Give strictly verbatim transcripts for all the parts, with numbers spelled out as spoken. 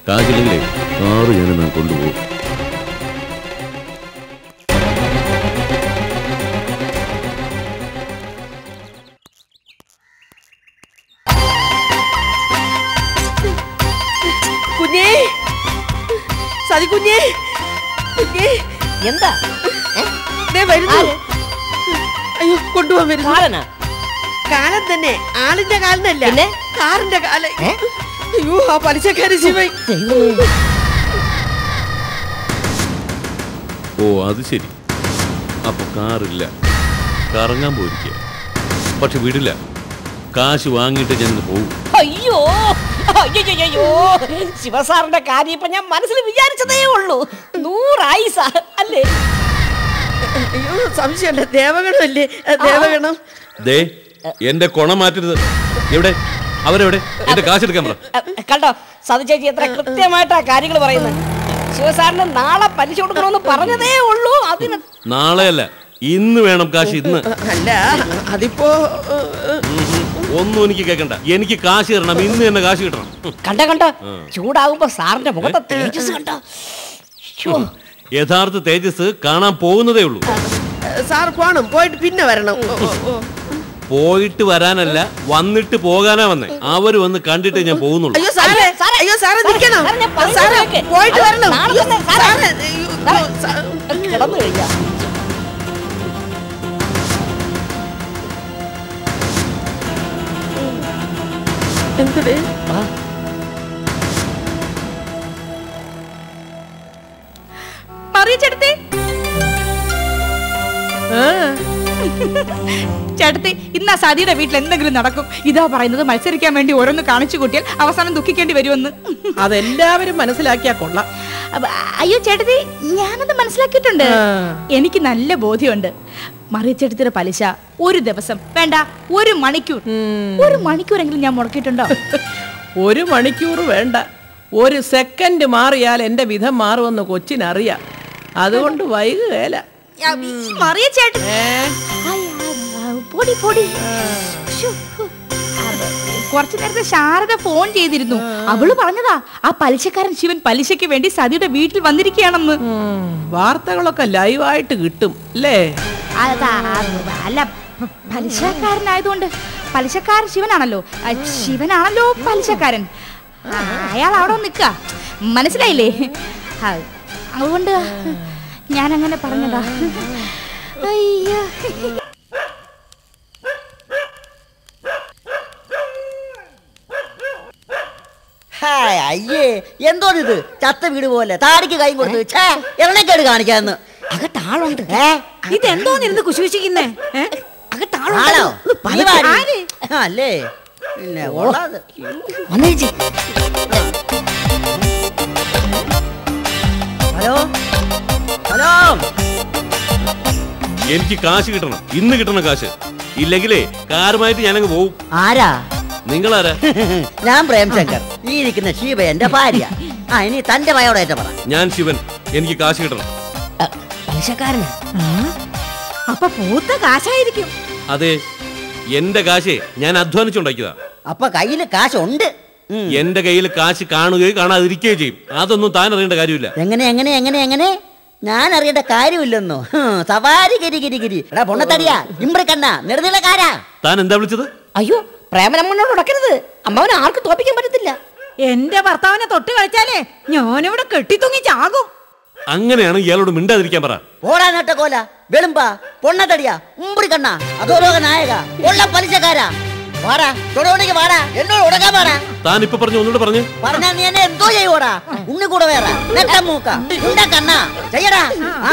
കാശില്ലെങ്കിലേ car ഞാൻ കൊണ്ടുപോകും. കുഞ്ഞേ, സതി കുഞ്ഞേ, കുഞ്ഞേ, എന്താ വരുന്നു? അയ്യോ, കൊണ്ടുപോകാൻ വരുന്നു. കാലം തന്നെ, ആളിന്റെ കാലിനല്ല, കാറിന്റെ കാലം. അയ്യോ, ആ പലിശക്കാരി ശിവൻ. ഓ അത് ശരി. അപ്പൊ കാറില്ല, കറങ്ങാൻ പോയിരിക്കുക. പക്ഷെ വിടില്ല, കാശ് വാങ്ങിയിട്ട് ഞാൻ പോകും. അയ്യോ അയ്യോ, ശിവസാറിന്റെ കാര്യം ഇപ്പൊ ഞാൻ മനസ്സിൽ വിചാരിച്ചതേ ഉള്ളൂ. നൂറായി സാർ അല്ലേ? അയ്യോ, സംശയമുണ്ട്. ദേവഗണമല്ലേ? ദേവഗണം. ദേ, എന്റെ കൊണ മാറ്റരുത്. എവിടെ അവരെവിടെ? എന്റെ കാശ് എടുക്കാൻ പറ. കണ്ടോ സതി ചേച്ചി എത്ര കൃത്യമായിട്ടാ കാര്യങ്ങൾ പറയുന്നത്. ശിവസാറിന് നാളെ പലിശ കൊടുക്കണമെന്ന് പറഞ്ഞതേ ഉള്ളൂ. അതിന് നാളെയല്ല, ഇന്ന് വേണം കാശ്. ഇന്ന് അല്ല, അതിപ്പോ ഒന്നും എനിക്ക് കേൾക്കണ്ട. എനിക്ക് കാശ് തരണം, ഇന്ന് തന്നെ കാശ് കിട്ടണം. കണ്ട കണ്ട ചൂടാകുമ്പോ സാറിന്റെ മുഖത്തെ തേജസ് കണ്ട. യഥാർത്ഥ തേജസ് കാണാൻ പോകുന്നതേ ഉള്ളൂ. സാർ പോണം, പോയിട്ട് പിന്നെ വരണം. പോയിട്ട് വരാനല്ല, വന്നിട്ട് പോകാനാ വന്നേ. അവര് വന്ന് കണ്ടിട്ട് ഞാൻ പോകുന്നുള്ളൂ. അയ്യോ സാറേ, അയ്യോ സാറേ നിൽക്കണം. സാറേ പോയിട്ട് വരണം. കിടന്നു കഴിഞ്ഞാ എന്തേ ചേട്ടത്തി, ചേട്ടത്തി ഇന്ന് ആ സതിയുടെ വീട്ടിൽ എന്തെങ്കിലും നടക്കും. ഇതാ പറയുന്നത്, മത്സരിക്കാൻ വേണ്ടി ഓരോന്ന് കാണിച്ചു കൂട്ടിയാൽ അവസാനം ദുഃഖിക്കേണ്ടി വരുമെന്ന്. അതെല്ലാവരും മനസ്സിലാക്കിയാ കൊള്ളാം. അയ്യോ ചേട്ടത്തി, ഞാനത് മനസ്സിലാക്കിയിട്ടുണ്ട്. എനിക്ക് നല്ല ബോധ്യമുണ്ട്. മറിയച്ചേട്ടത്തിയുടെ പലിശ ഒരു ദിവസം വേണ്ട, ഒരു മണിക്കൂർ ഒരു മണിക്കൂറെങ്കിലും ഞാൻ മുടക്കിയിട്ടുണ്ടോ? ഒരു മണിക്കൂർ വേണ്ട, ഒരു സെക്കൻഡ് മാറിയാൽ എന്റെ വിധം മാറുമെന്ന് കൊച്ചിനറിയാം. അതുകൊണ്ട് വൈകുകേല. മറിയച്ചേട്ടൻ പൊടി പൊടി. കുറച്ചു നേരത്തെ ശാരദ ഫോൺ ചെയ്തിരുന്നു. അവള് പറഞ്ഞതാ ആ പലിശക്കാരൻ ശിവൻ പലിശയ്ക്ക് വേണ്ടി സതിയുടെ വീട്ടിൽ വന്നിരിക്കുകയാണെന്ന്. വാർത്തകളൊക്കെ ലൈവായിട്ട് കിട്ടും അല്ലേ? അല്ല, പലിശക്കാരനായതുകൊണ്ട്. പലിശക്കാരൻ ശിവനാണല്ലോ, ശിവനാണല്ലോ പലിശക്കാരൻ. അയാൾ അവിടെ നിക്ക, മനസ്സിലായില്ലേ? അതുകൊണ്ട് ഞാൻ അങ്ങനെ പറഞ്ഞതാ. അയ്യോ, അയ്യേ, എന്തോന്നിത്? ചത്ത വീട് പോലെ താടിക്ക് കൈ കൊടുത്ത് എണ്ണക്കേട് കാണിക്കാന്ന്. അകത്താളുണ്ട്. ഇതെന്തോന്നിരുന്ന് കുശുശിക്കുന്നേ? അകത്താളോ അല്ലേ? പിന്നെ ഹലോ ഹലോ, എനിക്ക് കാശ് കിട്ടണം, ഇന്ന് കിട്ടണം കാശ്. ഇല്ലെങ്കിലേ കാറുമായിട്ട് ഞാനങ്ങ് പോവും. ആരാ? നിങ്ങളാരാ? ഞാൻ പ്രേംശങ്കർ, ഈ ഇരിക്കുന്ന ശിവ എന്റെ ഭാര്യ. ആ, ഇനി തന്റെ ഭയോടേറ്റ പറ. ഞാൻ ശിവൻ, എനിക്ക് കാശ് കിട്ടണം. പലിശക്കാരനാ? അപ്പൊ പൂത്ത കാശായിരിക്കും. അതെ, എന്റെ കാശേ ഞാൻ അധ്വാനിച്ചുണ്ടാക്കിയതാ. അപ്പൊ കയ്യില് കാശുണ്ട്. എന്റെ കയ്യിൽ കാശ് കാണുകയും കാണാതിരിക്കുകയും ചെയ്യും. അതൊന്നും താൻ അറിയേണ്ട കാര്യമില്ല. എങ്ങനെ എങ്ങനെ എങ്ങനെ എങ്ങനെ ഞാൻ അറിയേണ്ട കാര്യമില്ലെന്നോ? സവാരി ഗിരി ഗിരി ഗിരി. എടാ പൊണ്ണത്തടിയാ, ഇമ്പ്രിക്കണ്ണ, നെടുനിലക്കാരാ. താൻ എന്താ വിളിച്ചത്? അയ്യോ, പ്രേമനമ്മനോട് ഉടക്കരുത്. അമ്മാവനെ ആർക്കും തോപ്പിക്കാൻ പറ്റത്തില്ല. എന്റെ ഭർത്താവിനെ തൊട്ട് കളിച്ചാലേ ഞാനിവിടെ കെട്ടിത്തൂങ്ങി ചാകും. അങ്ങനെയാണ് ഇയാളോട് മിണ്ടാതിരിക്കാൻ പറ. ഓടാ നട്ടക്കോല, വെളുമ്പാ, പൊണ്ണത്തടിയാ, ഉമ്പ്രിക്കണ്ണ, അധോലോക നായക, ഉള്ള പലിശക്കാരാ. വാടാ, തൊടോണിക്ക് വാടാ, എന്നോട് ഉടക്കാൻ പാടാ. താൻ ഇപ്പൊ പറഞ്ഞു, ഒന്നുകൂടെ പറഞ്ഞു. പറഞ്ഞാ നീ എന്നെ എന്തോ ചെയ്യോടാ? ഉണ്ണി കൂടെ വേറെ നെട്ട മൂക്ക ഉണ്ട കണ്ണ ചെയ്യടാ.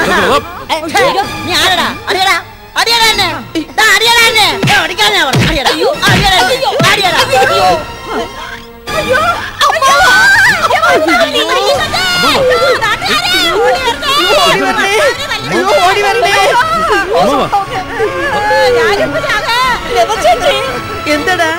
നീ ആരടാ? അടിയടാ അടിയടാ എന്നെ, അടിയടാ എന്നെ, അടിക്കാനാ പറഞ്ഞു. അടിയടാ അടിയടാ അടിയടാ. എന്തടാ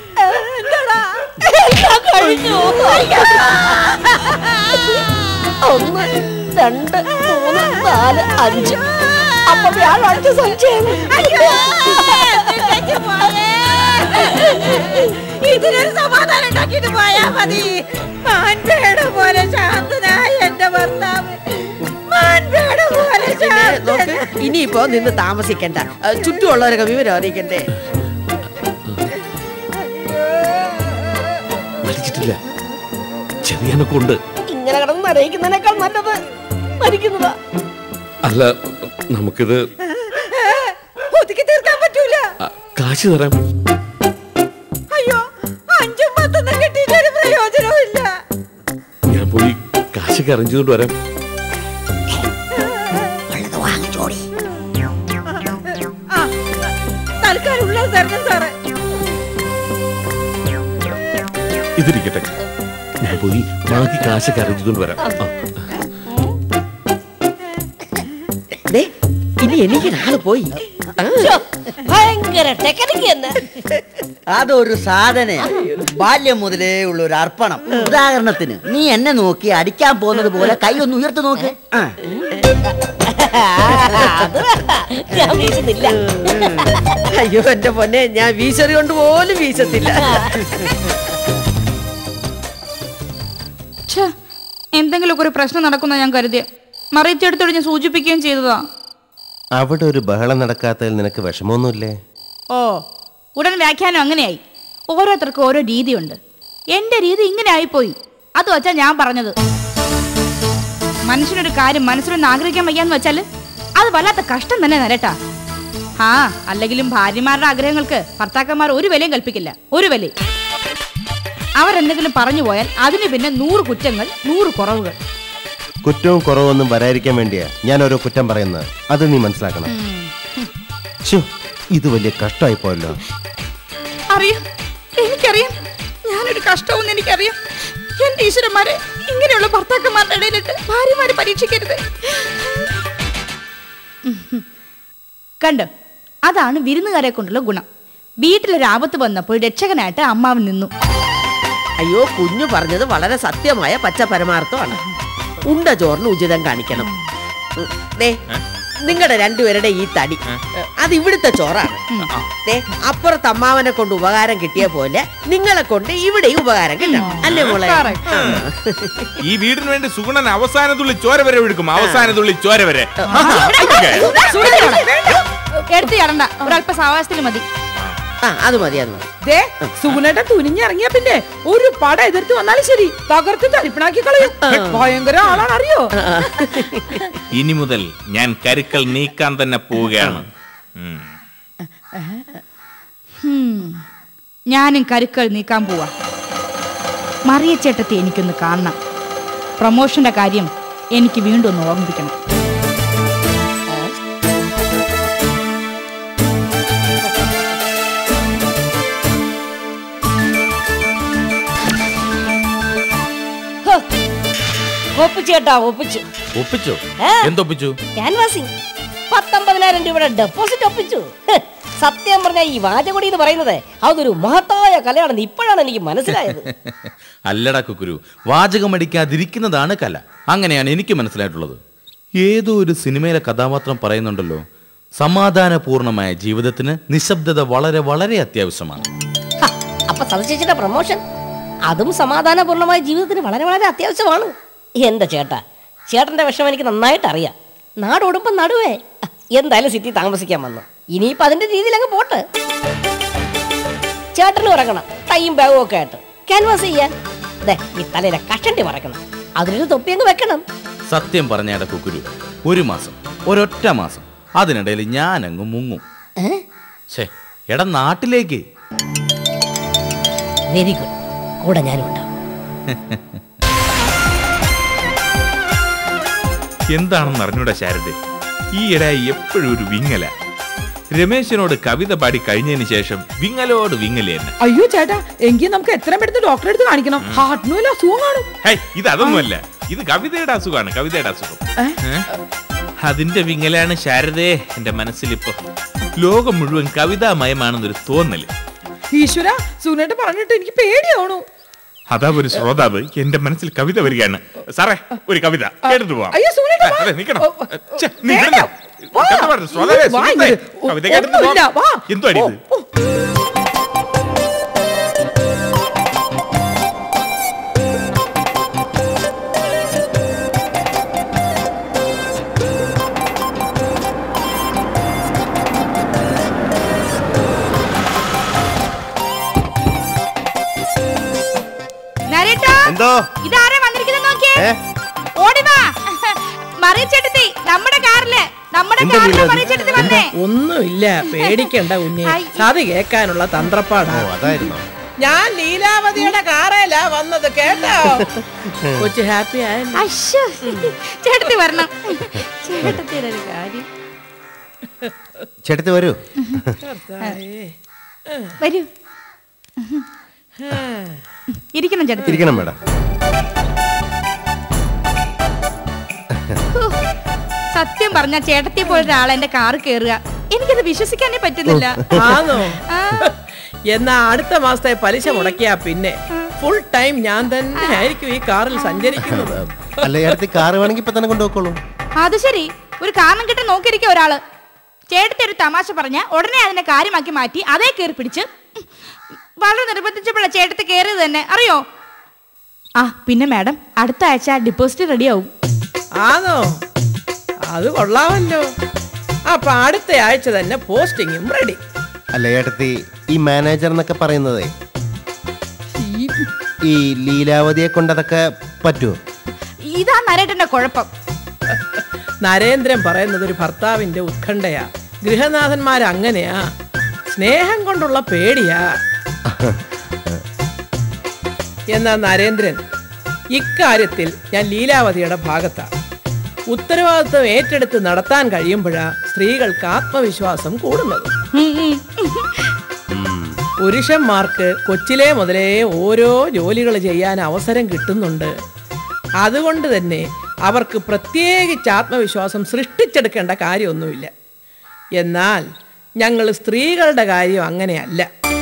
ഒന്ന് രണ്ട് മൂന്ന് നാല് അഞ്ച്. അപ്പൊ വ്യാഴാഴ്ച സംശയം. ഇതിനൊരു സമാധാനം ആക്കിട്ട് പോയാ മതി. മാൻപേട പോലെ ശാന്തനായ എന്റെ ഭർത്താവ് മാൻപേട പോലെ ശാന്തൻ. ഇനിയിപ്പോ നിന്ന് താമസിക്കണ്ട, ചുറ്റുമുള്ളവരൊക്കെ വിവരം അറിയിക്കണ്ടേ. മരിച്ചിട്ടില്ല, ചെറിയാനൊക്കെ ഉണ്ട്. ഇങ്ങനെ കിടന്ന് നരയിക്കുന്നതിനേക്കാൾ നല്ലത് മരിക്കുന്നതാ. അല്ല, നമുക്കിത് ഒതുക്കി തീർക്കാൻ പറ്റൂല. കാശ് തരാം. അയ്യോ, അഞ്ചും പത്തൊന്നും കിട്ടിയിട്ടൊരു പ്രയോജനവും ഇല്ല. ഞാൻ പോയി കാശൊക്കെ അറേഞ്ച് ചെയ്തോണ്ട് വരാം. തൽക്കാലം ഉള്ളത് തരണം സാറേ. ഇതിരിക്കട്ടെ, ഞാൻ പോയി ബാക്കി കാശൊക്കെ അറേഞ്ച് ചെയ്തോണ്ട് വരാം. ഇനി എനിക്ക് ആള് പോയി. ഭയങ്കര ടെക്നിക്ക് തന്നെ. അതൊരു സാധന ബാല്യം മുതലേ ഉള്ള ഒരു അർപ്പണം. ഉദാഹരണത്തിന് നീ എന്നെ നോക്കി അടിക്കാൻ പോകുന്നത് പോലെ കൈ ഒന്ന് ഉയർത്തി നോക്ക്. ഞാൻ വീശുന്നില്ല. അയ്യോ എന്റെ പൊന്നെ, ഞാൻ വീശറി കൊണ്ട് പോലും വീശത്തില്ല. എന്തെങ്കിലുമൊക്കെ ഒരു പ്രശ്നം നടക്കുന്ന ഞാൻ കരുതിയ മറിയിച്ചെടുത്തോട് ഞാൻ സൂചിപ്പിക്കുകയും ചെയ്തതാ. അവിടെ ഒരു ബഹളം നടക്കാത്തതിൽ നിനക്ക് വിഷമമൊന്നുമില്ലേ? ഓ, ഉടൻ വ്യാഖ്യാനം അങ്ങനെയായി. ഓരോരുത്തർക്കും ഓരോ രീതിയുണ്ട്. എന്റെ രീതി ഇങ്ങനെ ആയിപ്പോയി. അത് വച്ചാ ഞാൻ പറഞ്ഞത്. മനുഷ്യനൊരു കാര്യം മനസ്സിലൊന്ന് ആഗ്രഹിക്കാൻ വയ്യാന്ന് വെച്ചാൽ അത് വല്ലാത്ത കഷ്ടം തന്നെ നരട്ടാ. ആ അല്ലെങ്കിലും ഭാര്യമാരുടെ ആഗ്രഹങ്ങൾക്ക് ഭർത്താക്കന്മാർ ഒരു വിലയും കൽപ്പിക്കില്ല. ഒരു വിലയും. അവരെന്തെങ്കിലും പറഞ്ഞു പോയാൽ അതിന് പിന്നെ നൂറ് കുറ്റങ്ങൾ, നൂറ് കുറവുകൾ. കുറ്റവും കുറവൊന്നും വരാതിരിക്കാൻ വേണ്ടിയാ ഞാൻ ഓരോ കുറ്റം പറയുന്നത്. അത് നീ മനസ്സിലാക്കണം. ശോ, ഇത് വലിയ കഷ്ടമായി പോയല്ലോ. അറിയാം, എനിക്കറിയാം. ഞാനൊരു കഷ്ടവും എനിക്കറിയാം. എന്റെ ഈശ്വരന്മാരെ, ഇങ്ങനെയുള്ള ഭർത്താക്കന്മാരുടെ ഇടയിലിട്ട് ഭാര്യമാരെ പരീക്ഷിക്കരുത്. കണ്ടോ, അതാണ് വിരുന്നുകാരെ കൊണ്ടുള്ള ഗുണം. വീട്ടിലൊരു ആപത്ത് വന്നപ്പോൾ രക്ഷകനായിട്ട് അമ്മാവൻ നിന്നു. അയ്യോ, കുഞ്ഞു പറഞ്ഞത് വളരെ സത്യമായ പച്ച പരമാർത്ഥമാണ്. ഉണ്ട ചോറിന് ഉചിതം കാണിക്കണം. നിങ്ങളുടെ രണ്ടുപേരുടെ ഈ തടി അത് ഇവിടുത്തെ ചോറാണ്. അപ്പുറത്ത് അമ്മാവനെ കൊണ്ട് ഉപകാരം കിട്ടിയ പോലെ നിങ്ങളെ കൊണ്ട് ഇവിടെ ഉപകാരം കിട്ടണം. അല്ലേ മോളെ? ഈ വീടിന് വേണ്ടി സുഗുണൻ അവസാന തുള്ളി ചോര വരെ ഒഴുക്കും. അവസാന തുള്ളി ചോര വരെ. എടുത്തു ചടണ്ട, ഒരല്പ സാവാസത്തിൽ മതി. ആ, അത് മതി. അത് ദേ, സുഗുണേട്ടൻ തുനിഞ്ഞിറങ്ങിയ പിന്നെ ഒരു പട എതിർത്ത് വന്നാലും ശരി, തകർത്ത് തരിപ്പണാക്കി കളയും. ഭയങ്കര ആളാണ്, അറിയോ? ഇനി മുതൽ ഞാൻ കരുക്കൾ നീക്കാൻ തന്നെ പോവുകയാണ്. ഞാനും കരുക്കൾ നീക്കാൻ പോവാ. മറിയച്ചേട്ടത്തി എനിക്കൊന്ന് കാണണം. പ്രൊമോഷന്റെ കാര്യം എനിക്ക് വീണ്ടും ഒന്ന് ഓർമ്മിപ്പിക്കണം. ഒപ്പിച്ചു കേട്ടാ, ഒപ്പിച്ചു. ഒപ്പിച്ചോ? എന്തൊപ്പിച്ചു? ക്യാൻവാസിംഗ് പത്തൊമ്പതിനായിരം രൂപയുടെ ഡെപ്പോസിറ്റ് ഒപ്പിച്ചു. സത്യം പറഞ്ഞ ഈ വാചകൊടി എന്ന് പറയുന്നത് അതൊരു മഹത്തായ കലയാണെന്ന് ഇപ്പോഴാണ് എനിക്ക് മനസ്സിലായത്. അല്ലടാ കുക്കുരു, വാചകമടിക്കാതിരിക്കുന്നതാണ് കല. അങ്ങനെയാണ് എനിക്ക് മനസ്സിലായിട്ടുള്ളത്. ഏതോ ഒരു സിനിമയിലെ കഥാപാത്രം പറയുന്നുണ്ടല്ലോ, സമാധാനപൂർണമായ ജീവിതത്തിന് നിശബ്ദത വളരെ വളരെ അത്യാവശ്യമാണ്. അപ്പൊ സതീശേച്ചിയുടെ പ്രൊമോഷൻ അതും സമാധാനപൂർണമായ ജീവിതത്തിന് വളരെ വളരെ അത്യാവശ്യമാണ്. എന്താ ചേട്ടാ, ചേട്ടന്റെ വിഷമം എനിക്ക് നന്നായിട്ട് അറിയാം. നാടോടുമ്പം നടുവേ. എന്തായാലും സിറ്റി താമസിക്കാൻ വന്നു. ഇനിയിപ്പോൾ അതിന്റെ രീതിയിൽ അങ്ങ് പോട്ട്. ചേട്ടന് ഇറങ്ങണം, ടൈം ബാഗും ഒക്കെ ആയിട്ട് ക്യാൻവാസ് ചെയ്യാൻ. ഈ തലയിലെ കഷണ്ടി മറക്കണം, അതിലൊരു തൊപ്പി അങ്ങ് വെക്കണം. സത്യം പറഞ്ഞാട കുക്കുരു, ഒരു മാസം, ഒരൊറ്റ മാസം, അതിനിടയിൽ ഞാൻ അങ്ങ് മുങ്ങും. ഛേ, എടാ നാട്ടിലേക്ക്. വെരി ഗുഡ്, കൂടെ ഞാനും ഉണ്ടാവും. എന്താണെന്ന് അറിഞ്ഞൂടാ ശാരദ, ഈ ഇടയായി എപ്പോഴും ഒരു വിങ്ങല. രമേശനോട് കവിത പാടി കഴിഞ്ഞതിന് ശേഷം വിങ്ങലോട് വിങ്ങല് തന്നെ. അയ്യോ ചേട്ടാ, എങ്കിൽ നമുക്ക് എത്രയും പെട്ടെന്ന് ഡോക്ടറെ അടുത്ത് കാണിക്കണം. ഹാർട്ടിനും അസുഖം കാണും. ഇത് അതൊന്നുമല്ല, ഇത് കവിതയുടെ അസുഖമാണ്. കവിതയുടെ അസുഖം അതിന്റെ വിങ്ങലാണ് ശാരദേ. എന്റെ മനസ്സിലിപ്പോ ലോകം മുഴുവൻ കവിതാമയമാണെന്നൊരു തോന്നല്. ഈശ്വര, സുനേട്ട പറഞ്ഞിട്ട് എനിക്ക് പേടിയാവണു. അതാ ഒരു ശ്രോതാവ് എന്റെ മനസ്സിൽ കവിത വരികയാണ്. സാറേ, ഒരു കവിത എടുത്തു പോവാം. നിക്കണം, കവിത കേട്ടിട്ട് എന്തോ അടിയത്. എന്തോ ഇതാരാ വന്നിരിക്കുന്നത് നോക്കിയേ. ഏ? ഓടി വാ. മറിയച്ചെടുത്തി നമ്മുടെ കാറില് നമ്മുടെ എന്താ കാറില് ലീലാവതി? മറിയച്ചെടുത്തി വന്നേ. ഒന്നുമില്ല, പേടിക്കണ്ട കുഞ്ഞെ. സതി കേൾക്കാനുള്ള തന്ത്രപ്പാടാ. ഓ അതായിരുന്നോ? ഞാൻ ലീലാവതിയുടെ കാറേലാ വന്നത് കേട്ടോ. കൊച്ചു ഹാപ്പി ആയല്ലോ. അശ്ശോ, ചേട്ടത്തി വരണം. ചേട്ടത്തിയുടെ ഒരു കാര്യം. ചേട്ടത്തി വരൂ. വരൂ, ഇരിക്കണം ചേട്ടത്തി. ഇരിക്കണം മേഡം. സത്യം പറഞ്ഞ ചേട്ടത്തി പോലൊരാൾ എന്റെ കാറ് കേറുക എനിക്കത് വിശ്വസിക്കാനേ പറ്റുന്നില്ല. ആണോ? എന്നാ അടുത്ത മാസത്തെ പലിശ മുടക്കിയാ പിന്നെ ഫുൾ ടൈം ഞാൻ തന്നെ ആയിരിക്കും ഈ കാറിൽ സഞ്ചരിക്കുന്നത്. അല്ല ചേട്ടത്തി കാറ് വേണമെങ്കിൽ ഇപ്പൊ തന്നെ കൊണ്ടുപോക്കോളൂ. അത് ശരി, ഒരു കാരണം കിട്ടി നോക്കിയിരിക്കും ഒരാള്. ചേട്ടത്തി ഒരു തമാശ പറഞ്ഞ ഉടനെ അതിനെ കാര്യമാക്കി മാറ്റി അതേ കയറി പിടിച്ച് വളരെ നിർബന്ധിച്ചപ്പോഴാണ് ചേട്ടത്തി കയറിയത് തന്നെ, അറിയോ? ആ പിന്നെ മാഡം, അടുത്ത ആഴ്ച ഡിപ്പോസിറ്റ് റെഡിയാവും. ആണോ? അത് കൊള്ളാമല്ലോ. അപ്പൊ അടുത്ത ആഴ്ച തന്നെ പോസ്റ്റിങ്ങും റെഡി. അല്ല ചേട്ടത്തി, ഈ മാനേജർ എന്നൊക്കെ പറയുന്നതേ ഈ ലീലാവതിയെ കൊണ്ടതൊക്കെ പറ്റുമോ? ഇതാ നരേട്ടന്റെ കുഴപ്പം. നരേന്ദ്രൻ പറയുന്നത് ഒരു ഭർത്താവിന്റെ ഉത്കണ്ഠയാ. ഗൃഹനാഥന്മാർ അങ്ങനെയാ, സ്നേഹം കൊണ്ടുള്ള പേടിയാ. എന്നാ നരേന്ദ്രൻ, ഇക്കാര്യത്തിൽ ഞാൻ ലീലാവതിയുടെ ഭാഗത്താ. ഉത്തരവാദിത്വം ഏറ്റെടുത്ത് നടത്താൻ കഴിയുമ്പോഴാ സ്ത്രീകൾക്ക് ആത്മവിശ്വാസം കൂടുന്നത്. പുരുഷന്മാർക്ക് കൊച്ചിലെ മുതലേ ഓരോ ജോലികൾ ചെയ്യാൻ അവസരം കിട്ടുന്നുണ്ട്. അതുകൊണ്ട് തന്നെ അവർക്ക് പ്രത്യേകിച്ച് ആത്മവിശ്വാസം സൃഷ്ടിച്ചെടുക്കേണ്ട കാര്യമൊന്നുമില്ല. എന്നാൽ ഞങ്ങൾ സ്ത്രീകളുടെ കാര്യം അങ്ങനെയല്ല.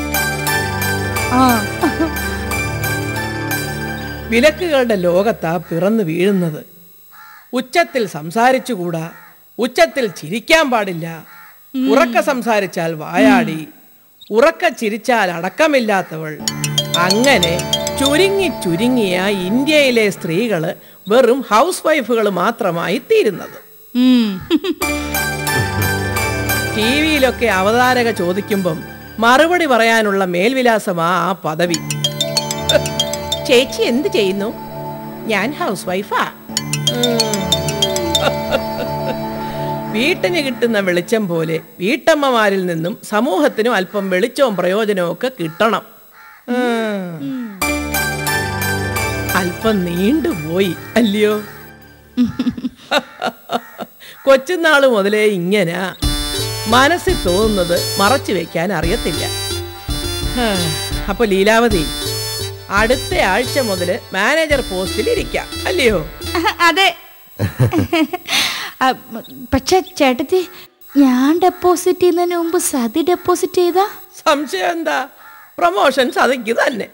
വിലക്കുകളുടെ ലോകത്താ പിറന്നു വീഴുന്നത്. ഉച്ചത്തിൽ സംസാരിച്ചുകൂടാ, ഉച്ചത്തിൽ ചിരിക്കാൻ പാടില്ല, ഉറക്ക സംസാരിച്ചാൽ വായാടി, ഉറക്ക ചിരിച്ചാൽ അടക്കമില്ലാത്തവൾ. അങ്ങനെ ചുരുങ്ങി ചുരുങ്ങിയ ഇന്ത്യയിലെ സ്ത്രീകള് വെറും ഹൗസ് വൈഫുകൾ മാത്രമായി തീരുന്നത്. ടി വിയിലൊക്കെ അവതാരക ചോദിക്കുമ്പം മറുപടി പറയാനുള്ള മേൽവിലാസമാ ആ പദവി. ചേച്ചി എന്ത് ചെയ്യുന്നു? ഞാൻ ഹൗസ് വൈഫാ. വീട്ടിന് കിട്ടുന്ന വെളിച്ചം പോലെ വീട്ടമ്മമാരിൽ നിന്നും സമൂഹത്തിനും അല്പം വെളിച്ചവും പ്രയോജനവും ഒക്കെ കിട്ടണം. അല്പം നീണ്ടുപോയി അല്ലയോ? കൊച്ചുനാള് മുതലേ ഇങ്ങനെ മനസ്സിൽ തോന്നുന്നത് മറച്ചു വെക്കാൻ അറിയത്തില്ല. അപ്പൊ ലീലാവതി, അടുത്ത ആഴ്ച മുതൽ മാനേജർ പോസ്റ്റിൽ ഇരിക്കാം അല്ലയോ? അതെ. പക്ഷെ ചേട്ടത്തി, ഞാൻ ഡെപ്പോസിറ്റ് ചെയ്യുന്നതിന് മുമ്പ് സതി ഡെപ്പോസിറ്റ് ചെയ്താ സംശയം എന്താ? പ്രൊമോഷൻ സതിക്ക് തന്നെ.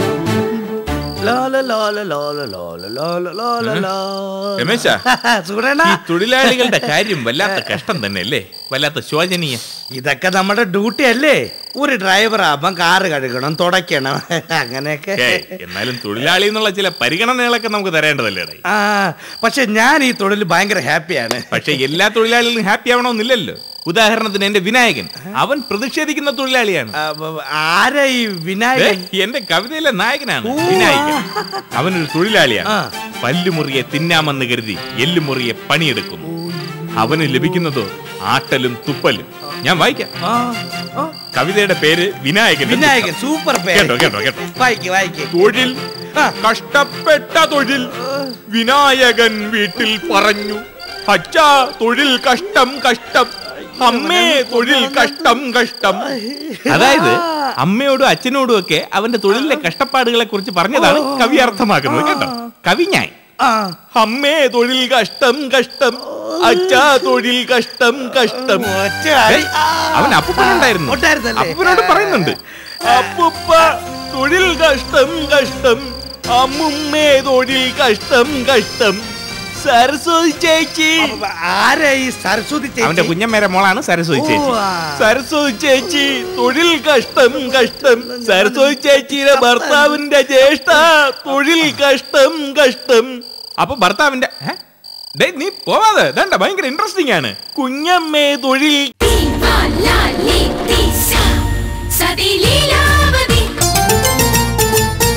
രമേശ, ഈ തൊഴിലാളികളുടെ കാര്യം വല്ലാത്ത കഷ്ടം തന്നെ അല്ലേ? വല്ലാത്ത ശോചനീയ. ഇതൊക്കെ നമ്മുടെ ഡ്യൂട്ടി അല്ലേ? ഒരു ഡ്രൈവർ ആവുമ്പം കാറ് കഴുകണം, തുടയ്ക്കണം, അങ്ങനെയൊക്കെ. എന്നാലും തൊഴിലാളി എന്നുള്ള ചില പരിഗണനകളൊക്കെ നമുക്ക് തരേണ്ടതല്ലേ? ആ, പക്ഷെ ഞാൻ ഈ തൊഴിൽ ഭയങ്കര ഹാപ്പിയാണ്. പക്ഷെ എല്ലാ തൊഴിലാളികളും ഹാപ്പി ആവണമെന്നില്ലല്ലോ. ഉദാഹരണത്തിന് എന്റെ വിനായകൻ, അവൻ പ്രതിഷേധിക്കുന്ന തൊഴിലാളിയാണ്. ആരാ ഈ വിനായകൻ? എന്റെ കവിതയിലെ നായകനാണ് വിനായകൻ. അവനൊരു തൊഴിലാളിയാണ്. പല്ലുമുറിയെ തിന്നാമെന്ന് കരുതി എല്ലുമുറിയെ പണിയെടുക്കുന്നു. അവന് ലഭിക്കുന്നതോ ആട്ടലും തുപ്പലും. ഞാൻ വായിക്കാം. കവിതയുടെ പേര് വിനായകൻ. വിനായകൻ സൂപ്പർ പേര്. കേട്ടോ കേട്ടോ കേട്ടോ വായിക്ക് വായിക്ക്. തൊഴിൽ, കഷ്ടപ്പെട്ട തൊഴിൽ, വിനായകൻ വീട്ടിൽ പറഞ്ഞു. അച്ഛാ തൊഴിൽ കഷ്ടം കഷ്ടം, അമ്മേ തൊഴിൽ കഷ്ടം കഷ്ടം. അതായത് അമ്മയോടും അച്ഛനോടും ഒക്കെ അവന്റെ തൊഴിലിലെ കഷ്ടപ്പാടുകളെ കുറിച്ച് പറഞ്ഞതാണ് കവി അർത്ഥമാക്കുന്നത്. കേട്ടോ, കവി ഞാൻ. അമ്മേ തൊഴിൽ കഷ്ടം കഷ്ടം, അച്ഛാ തൊഴിൽ കഷ്ടം കഷ്ടം. അവൻ അപ്പൂപ്പനുണ്ടായിരുന്നു. അപ്പൂപ്പനോട് പറയുന്നുണ്ട്, അപ്പൂപ്പ തൊഴിൽ കഷ്ടം കഷ്ടം, അമ്മുമ്മേ തൊഴിൽ കഷ്ടം കഷ്ടം. സരസ്വതി ചേച്ചി. ആരാ ഈ സരസ്വതി ചേച്ചി? അവന്റെ കുഞ്ഞമ്മേരെ മോളാണ് സരസ്വതി ചേച്ചി. സരസ്വതി ചേച്ചി തൊഴിൽ കഷ്ടം കഷ്ടം, സരസ്വതി ചേച്ചിയുടെ ഭർത്താവിന്റെ ജ്യേഷ്ഠ തൊഴിൽ കഷ്ടം കഷ്ടം. അപ്പൊ ഭർത്താവിന്റെ നീ പോവാതെ, ഭയങ്കര ഇൻട്രസ്റ്റിംഗ് ആണ്. കുഞ്ഞമ്മേ തൊഴിൽ